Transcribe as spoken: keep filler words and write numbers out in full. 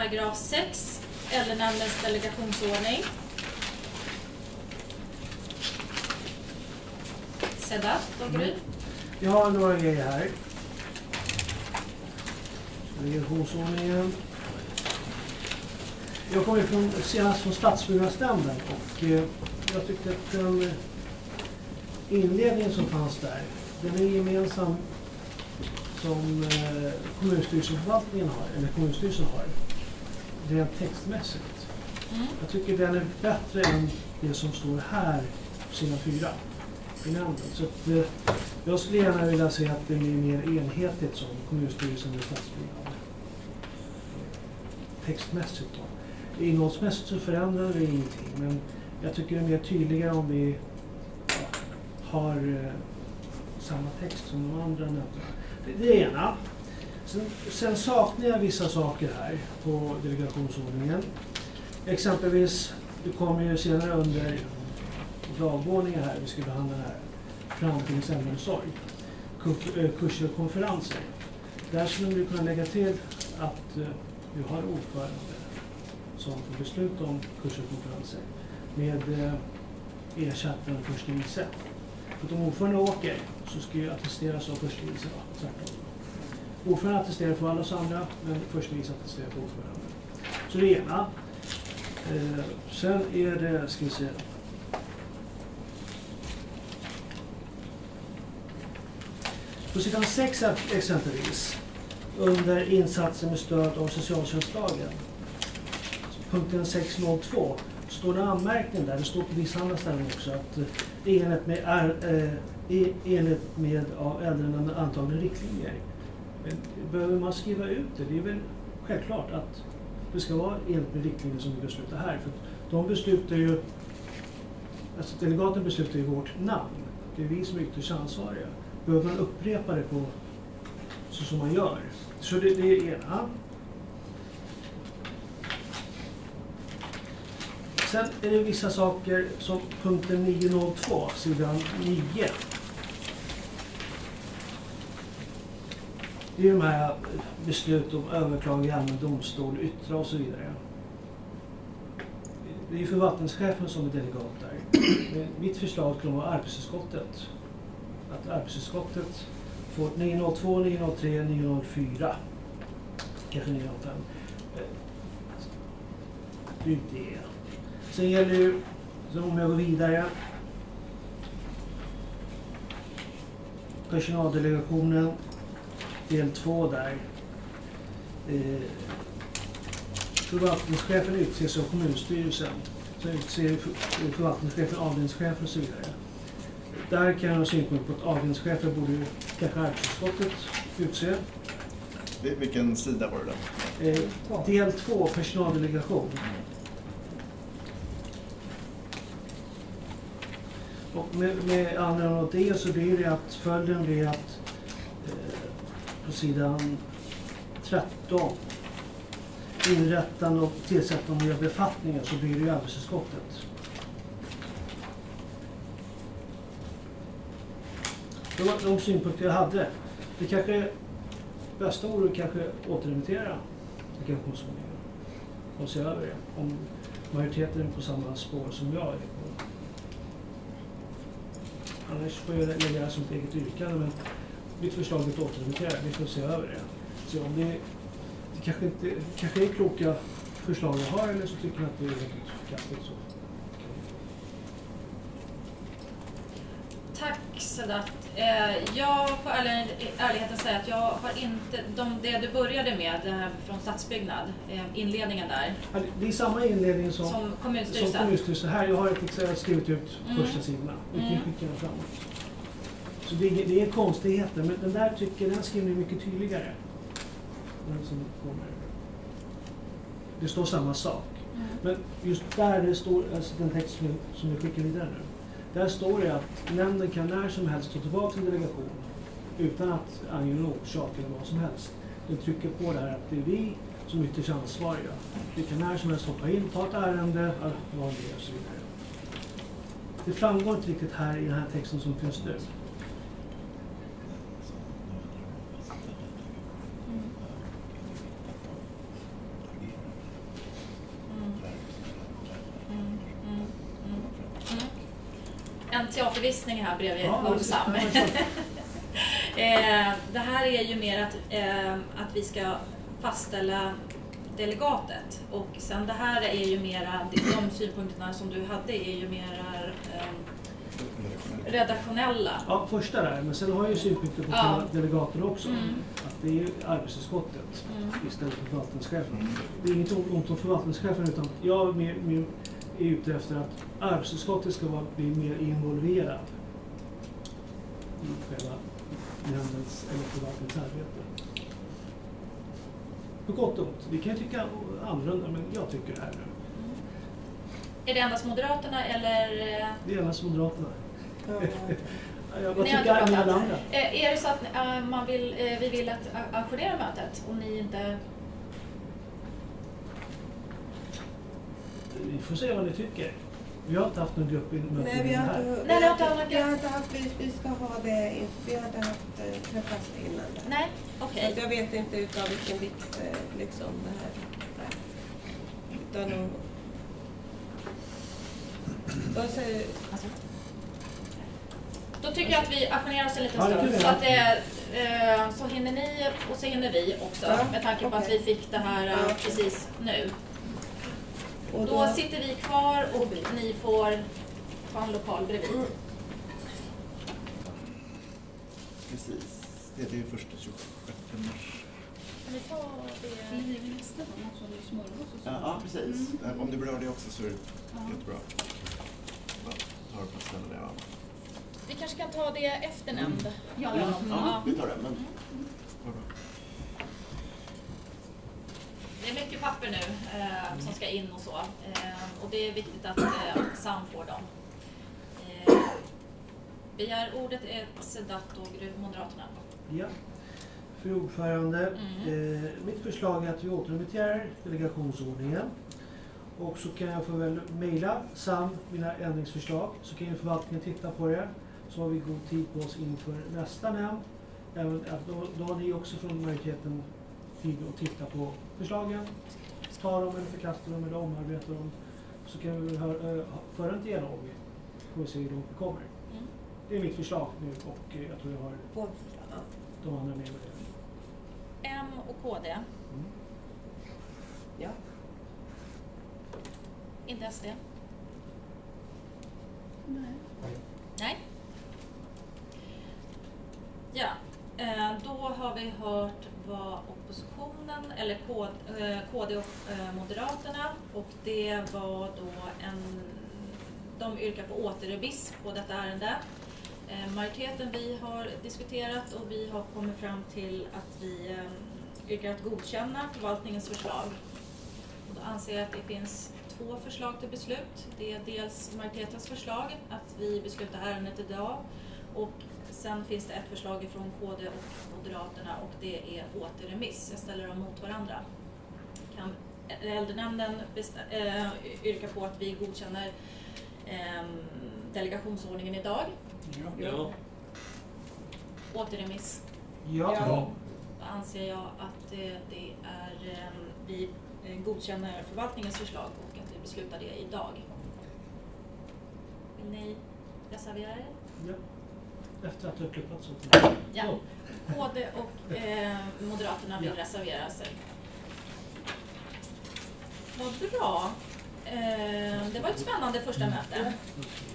paragraf sex, äldrenämndens delegationsordning. Sedat, Dogry. Jag har några grejer här. Delegationsordningen. Jag kommer från, senast från Stadsbyggnadsnämnden och eh, jag tyckte att den inledningen som fanns där, den är gemensam som eh, kommunstyrelseförvaltningen har, eller kommunstyrelsen har, rent textmässigt. Mm. Jag tycker den är bättre än det som står här på sidan fyra i nämnden. Så att, eh, jag skulle gärna vilja se att det blir mer enhetligt som kommunstyrelsen och stadsbyggnaden. Textmässigt då. Innehållsmässigt så förändrar vi ingenting, men jag tycker det är mer tydligare om vi ja, har eh, samma text som de andra nämnderna. Det, det är ena. Sen, sen saknar jag vissa saker här på delegationsordningen. Exempelvis, det kommer ju senare under dagordningen här, vi ska behandla det här, framtidens äldreomsorg, kurser och konferenser. Där skulle vi kunna lägga till att uh, vi har ordförande som får besluta om kurser och konferenser med uh, ersättaren första vice. För om ordförande åker så ska ju attesteras av första vice, tvärtom. Ordförande attesterar för alla oss andra, men första vice attesterar för ordförande. Så det är ena. Uh, sen är det, ska vi se, på sidan sex exempelvis, under insatser med stöd av socialtjänstlagen, punkten sex noll två, står det anmärkning där, det står på vissa andra ställen också, att i enlighet med, är, eh, i enlighet med av äldrenämnden antagna riktlinjer. Men behöver man skriva ut det? Det är väl självklart att det ska vara enligt med riktlinjer som vi beslutar här. För de beslutar ju, alltså delegaten beslutar ju vårt namn. Det är vi som är ytterst ansvariga. Behöver man upprepa det på så som man gör. Så det, det är ena. Sen är det vissa saker som punkten nio noll två, sidan nio. Det är de här beslut om överklagande i allmän domstol, yttra och så vidare. Det är ju förvaltningschefen som är delegat där. Mitt förslag skulle vara arbetsutskottet. Att arbetsutskottet får nio noll två, nio noll tre, nio noll fyra, kanske nio noll fem. Det är det. Sen gäller ju, om jag går vidare, personaldelegationen, del två där. Eh, förvaltningschefen utses av kommunstyrelsen. Sen utser förvaltningschefen avdelningschefen och så vidare. Där kan jag ha synpunkt på att avdelningschefen borde kanske arbetsutskottet utse. Vilken sida var det då? Eh, del två, personaldelegation. Och med, med anledning av det så blir det att följden blir att eh, på sidan tretton, inrättande och tillsättande av nya befattningar, så blir det ju arbetsutskottet. Det var de synpunkter jag hade. Det kanske bästa vore kanske återremittera deklarationsordningen och se över det. Om majoriteten är på samma spår som jag är på. Annars får jag lägga det som ett eget yrkande, men mitt förslag är att återremittera. Vi får se över det. Så om det, det kanske inte kanske är kloka förslag jag har, eller så tycker jag att det är väldigt förkastligt så. Tack Sedat. Eh, jag får ärlig, ärligheten säga att jag har inte, de, det du började med, det här från stadsbyggnad, eh, inledningen där. Det är samma inledning som, som kommunstyrelsen. Som kommunstyrelsen. Här, jag har ett, skrivit ut Mm. första sidorna. Och Mm. kan skicka den framåt. Så det är, det är konstigheter, men den där tycker den skriver mycket tydligare. Den som kommer. Det står samma sak. Mm. Men just där det står, alltså den text som, som vi skickar vidare nu. Där står det att nämnden kan när som helst ta tillbaka sin delegation utan att ange någon orsak eller vad som helst. Den trycker på det här att det är vi som är ytterst ansvariga. Vi kan när som helst hoppa in, ta ett ärende, vad det är och så vidare. Det framgår inte riktigt här i den här texten som finns nu. liten teatervisning här bredvid Ja, om Sam. eh, det här är ju mer att, eh, att vi ska fastställa delegatet. Och sen det här är ju mera, de synpunkterna som du hade är ju mera eh, redaktionella. Ja, första där, men sen har jag ju synpunkter på Ja. delegater också. Mm. Att det är ju arbetsutskottet Mm. istället för förvaltningschefen. Mm. Det är inget ont om förvaltningschefen, utan jag är, mer, mer, är ute efter att arbetsutskottet ska vara, bli mer involverad i själva nämndens eller förvaltningens arbete. På gott och ont. Vi kan ju tycka annorlunda, men jag tycker det här nu. Är det endast Moderaterna eller? Det är endast Moderaterna. Ja. Jag bara Ni har tycker inte alla pratat. andra. Eh, är det så att eh, man vill, eh, vi vill att a- ajournera mötet och ni inte... Vi får se vad ni tycker. Vi har inte haft någon grupp i möte Nej, vi har här. inte, Nej, vi det har har inte inte, haft vi har inte haft, vi, vi ska ha det, in- vi har inte haft eh, träffats innan det. Nej, Så okej. att jag vet inte utav vilken vikt eh, liksom det här är. Utan att- de säger, Alltså. Då tycker jag att vi ajournerar oss en liten Ja, det kan stund vi så göra. att det, eh, så hinner ni och så hinner vi också Ja, med tanke på att vi okej. fick det här eh, Ja. precis nu. och Då sitter vi kvar och ni får ha en lokal bredvid. Mm. Precis. Det är ju första tjugosjätte mars. Kan vi ta det? Nästa gång också, det är smörgås och så. Ja, ja precis. Mm. Om du berör det också så är det Ja. jättebra. Bara tar på att ställa det. Ja. Vi kanske kan ta det efter nämnd. Ja. Alla Ja, de- ja, vi tar det. Men... Vad bra. Det är mycket papper nu eh, som ska in och så. Eh, och det är viktigt att eh, Sam får dem. Eh, begär ordet är Sedat och Gruv Moderaterna. Ja. Fru ordförande, Mm. eh, mitt förslag är att vi återremitterar delegationsordningen. Och så kan jag få väl mejla Sam mina ändringsförslag, så kan ju förvaltningen titta på det. Så har vi god tid på oss inför nästa nämnd. Även, att då, då har ni också från majoriteten tid att titta på förslagen. Ta dem eller förkasta dem eller omarbeta dem. Så kan vi väl hör, äh, föra en dialog. Får vi se hur långt vi kommer. Mm. Det är mitt förslag nu och eh, jag tror jag har vårt förslag. Ja. de andra med mig. M och K D. Mm. Ja. Inte S D. Nej. Nej. Ja, eh, då har vi hört vad oppositionen, eller K, eh, K D och eh, Moderaterna, och det var då en, de yrkar på återremiss på detta ärende. Eh, majoriteten vi har diskuterat och vi har kommit fram till att vi eh, yrkar att godkänna förvaltningens förslag. Och då anser jag att det finns två förslag till beslut. Det är dels majoritetens förslag att vi beslutar ärendet idag, och sen finns det ett förslag från K D och Moderaterna och det är återremiss. Jag ställer dem mot varandra. Kan äldrenämnden äh, yrka på att vi godkänner äh, delegationsordningen idag? Ja. Återremiss. Ja. Ja. Då anser jag att eh, det är, eh, vi eh, godkänner förvaltningens förslag och att vi beslutar det idag. Vill ni reservera er? Ja. Efter att du har klippat så. Ja. Så. K D och eh, Moderaterna vill Ja. reservera sig. Vad bra. Eh, det var ett spännande första möte.